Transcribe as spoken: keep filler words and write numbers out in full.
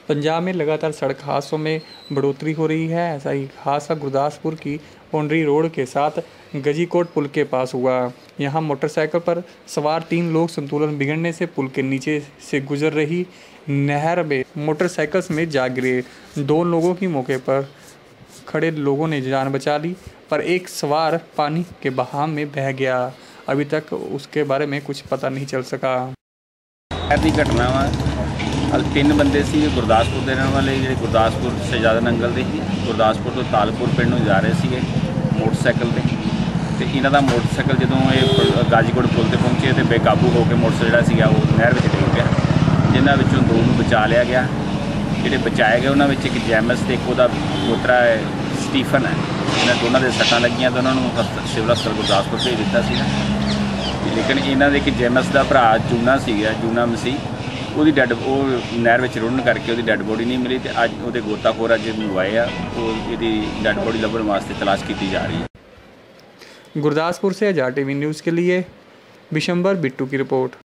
पंजाब में लगातार सड़क हादसों में बढ़ोतरी हो रही है। ऐसा ही हादसा गुरदासपुर की पौंडरी रोड के साथ गजीकोट पुल के पास हुआ। यहां मोटरसाइकिल पर सवार तीन लोग संतुलन बिगड़ने से पुल के नीचे से गुजर रही नहर में मोटरसाइकिल में जा गिरे। दो लोगों की मौके पर खड़े लोगों ने जान बचा ली, पर एक सवार पानी के बहाव में बह गया। अभी तक उसके बारे में कुछ पता नहीं चल सका। ऐसी घटना वा अल तीन बंदे सी गुरदासपुर के रहने वाले जो गुरदासपुर शहजादा नंगल के ही गुरदासपुर तो तालपुर पिंड में जा रहे थे मोटरसाइकिल पर। तो इन्हों का मोटरसाइकिल जो ये गाजीकोट पुल पर पहुँचे तो बेकाबू होकर मोटरसाइकिल जोड़ा वो नहर में डिग गया, जिन्होंने दो में बचा लिया गया। जोड़े बचाए गए उन्होंने एक जैमस तो एक वो पोतरा है स्टीफन है, इन्होंने दोनों के सट्टां लगियां तो उन्होंने सिविल हस्पताल गुरदासपुर भेज दिता सी। लेकिन इन्हों के एक जैमस का भरा जूना सीगा जूना मसीह वो डैड वो नहर में रुड़न करके वो डैड बॉडी नहीं मिली। तो अज वो गोताखोर अज मंगवाए आ ये डैड बॉडी लभण वास्ते तलाश की जा रही है। गुरदासपुर से आज़ाद टीवी न्यूज़ के लिए बिशंबर बिट्टू की रिपोर्ट।